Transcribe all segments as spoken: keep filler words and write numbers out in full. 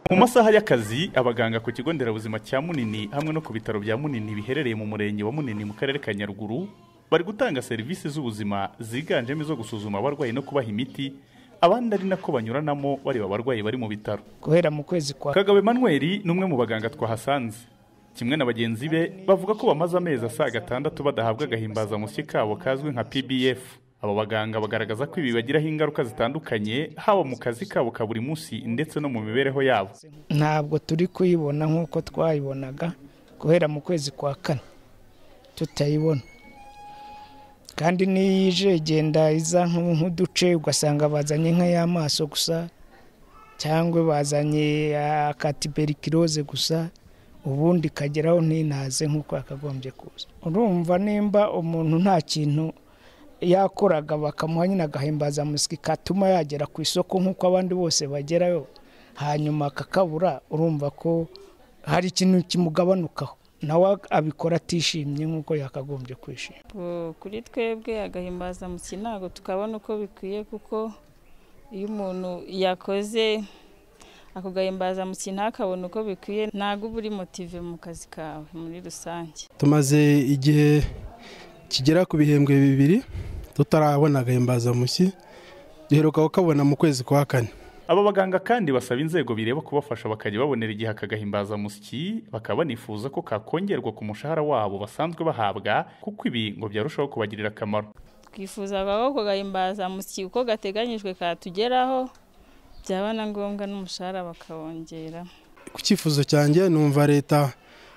Mu masaha y'akazi abaganga ku kigo nderabuzima cya Munini hamwe no ku bitaro bya Munini biherereye mu murenge wa Munini mu karere ka Nyaruguru bari gutanga serivisi z'ubuzima ziganjemo izo gusuzuma abarwayi no kubaha imiti, abandi ari nako banyuranamo bareba abarwayi bari mu bitaro. Guhera mu kwezi kwa Kagabo Emmanuel numwe mu baganga twahasanze, kimwe na bagenzi be bavuga ko bamaze amezi asaga gatandatu badahabwa agahimbaza musyi kabo kazwi nka P B F. Abo baganga bagaragaza ko ibi bagiraho ingaruka zitandukanye haba mu kazi kabo ka buri munsi ndetse no mu mibereho yabo. Ntabwo turi kuyibona nk'uko twayibonaga guhera mu kwezi kwa kane tutayibona, kandi niyije genda iza nk'uduce ugasanga bazanye nka y'amaso gusa cyangwa bazanye akatiberikirose gusa, ubundi kageraho ntinaze nk'uko akagombye kuza. Urumva nimba umuntu nta kintu yakoraga bakamuha nyine agahimbaza musyi katuma yagera ku isoko nk'uko abandi bose bagerayo, hanyuma kakabura, urumva ko hari ikintu kimugabanukaho, nawe abikora atishimye nk'uko yakagombye kwishima. Kuri twebwe agahimbaza musyi ntabwo tukabona uko bikwiye, kuko iyo umuntu yakoze ako gahimbaza musyi ntakabona uko bikwiye ntabwo uba uri motive mu kazi kawe muri rusange. Tumaze igihe kigera ku bihembwe bibiri tutarabona agahimbaza musyi, duheruka kukabona mu kwezi kwa kane. Aba baganga kandi basaba inzego bireba kubafasha bakajya babonera igihe akagahimbaza musyi, bakaba banifuza ko kakongerwa ku mushahara wabo basanzwe bahabwa, kuko ibi ngo byarushaho kubagirira akamaro. Twifuza ko gahimbaza musyi uko gateganyijwe katugeraho, byaba na ngombwa n'umushahara bakawongera. Ku cyifuzo cyanjye numva leta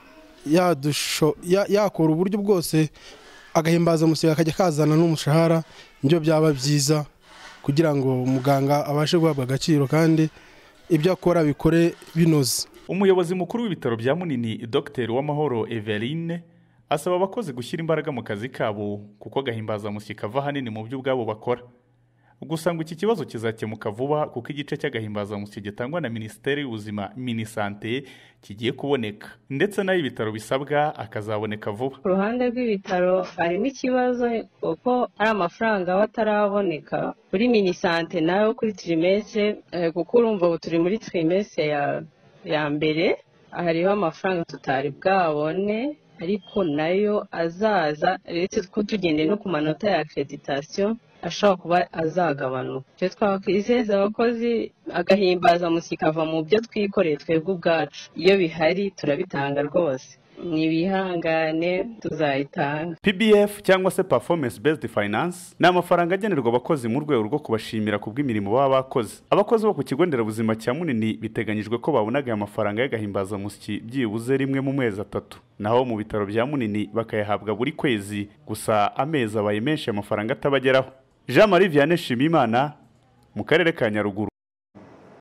yakora uburyo bwose agahimbaza musyi kakajya kazana n'umushahara, nibyo byaba byiza kugira ngo umuganga abashe guhabwa agaciro kandi ibyo akora bikore binoze. Umuyobozi mukuru w'ibitaro bya Munini Dr Uwamahoro Eveline asaba abakozi gushyira imbaraga mu kazi kabo, kuko agahimbaza musyi kava hanini mu byo ubwabo bakora. Gusa ngo iki kibazo kizakemuka vuba, kuko igice cy'agahimbaza musyi gitangwa na Minisiteri y'Ubuzima Minisante kigiye kuboneka, ndetse nayo ibitaro bisabwa akazaboneka vuba. Ku ruhande rw'ibitaro harimo ikibazo kuko ari amafaranga bataraboneka kuri Minisante nayo kuri trimestre, kuko urumva ubu turi muri trimestre ya ya mbere, hariho amafaranga tutari bwabone, ariko nayo azaza uretse ko tugendeye no ku manota ya accreditation ashobora kuba azagabanuka. Cyo twakwizeza abakozi agahimbaza musyi kava mu byo twikoreye twebwe ubwacu, iyo bihari turabitanga rwose, nibihangane tuzayitanga. P B F cyangwa se performance based finance ni amafaranga agenerwa abakozi mu rwego rwo kubashimira ku bw'imirimo baba bakoze. Abakozi bo ku kigo nderabuzima cya Munini biteganyijwe ko babonaga amafaranga y'agahimbaza musyi byibuze rimwe mu mezi atatu, naho mu bitaro bya Munini bakayahabwa buri kwezi, gusa amezi abaye menshi amafaranga atabageraho. Jean Marie Vianney Shimimana mu karere ka Nyaruguru.